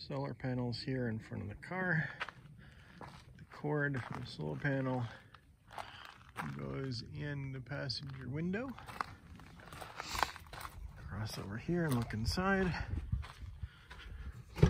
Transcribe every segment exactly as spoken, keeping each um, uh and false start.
solar panels here in front of the car. The cord from the solar panel goes in the passenger window. Cross over here and look inside. The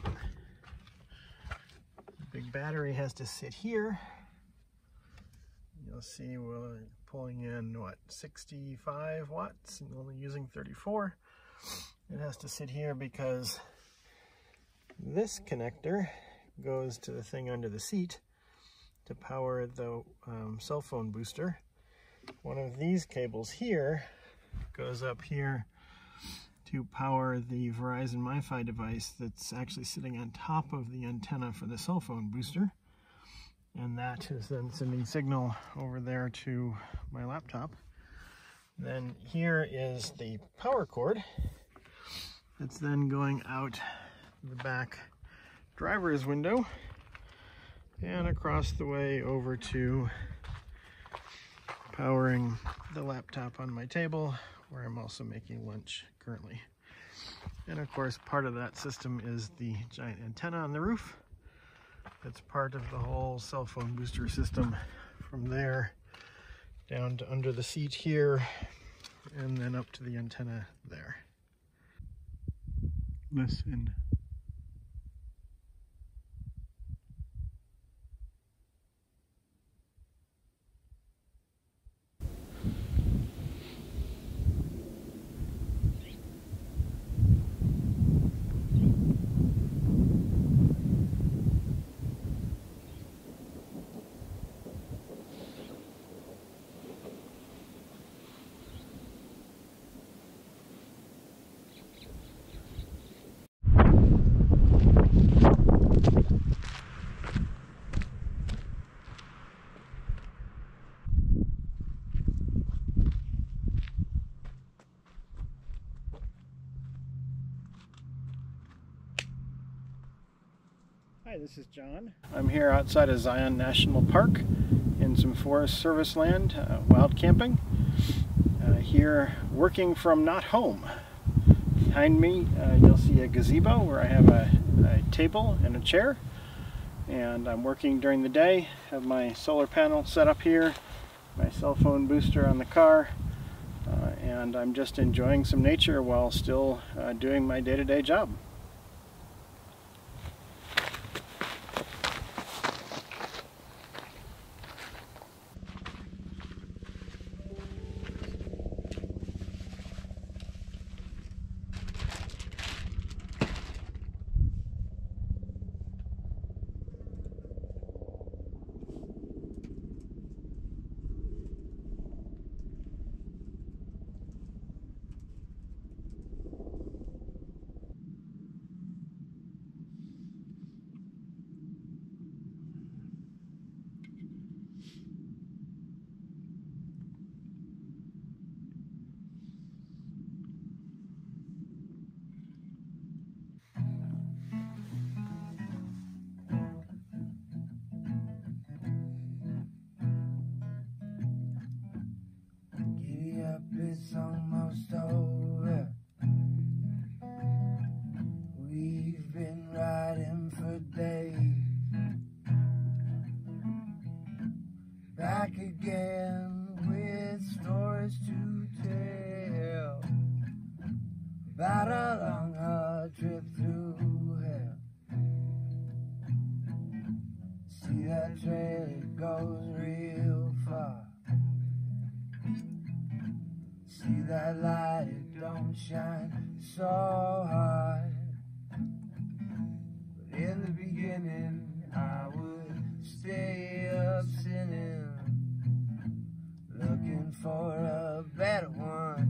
big battery has to sit here. You'll see we're pulling in, what, sixty-five watts and only using thirty-four. It has to sit here because this connector goes to the thing under the seat to power the um, cell phone booster. One of these cables here goes up here to power the Verizon MiFi device that's actually sitting on top of the antenna for the cell phone booster. And that is then sending signal over there to my laptop. Then here is the power cord. It's then going out the back driver's window and across the way over to powering the laptop on my table, where I'm also making lunch currently. And of course, part of that system is the giant antenna on the roof. It's part of the whole cell phone booster system, from there down to under the seat here and then up to the antenna there. Listen. Hi, this is John. I'm here outside of Zion National Park in some Forest Service land, uh, wild camping. Uh, here working from not home. Behind me uh, you'll see a gazebo where I have a, a table and a chair. And I'm working during the day, have my solar panel set up here, my cell phone booster on the car, uh, and I'm just enjoying some nature while still uh, doing my day-to-day job. It's almost over. We've been riding for days. Back again with stories to tell about a long hard trip through hell. See that trail, it goes real far. See that light, it don't shine so hard. But in the beginning, I would stay up sinning, looking for a better one.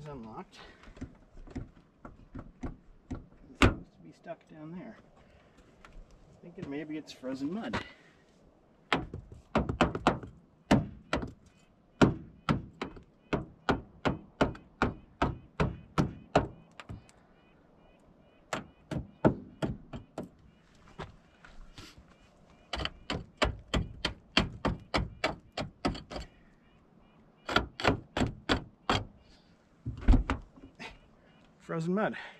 unlocked. It's supposed to be stuck down there. Thinking maybe it's frozen mud. Frozen mud.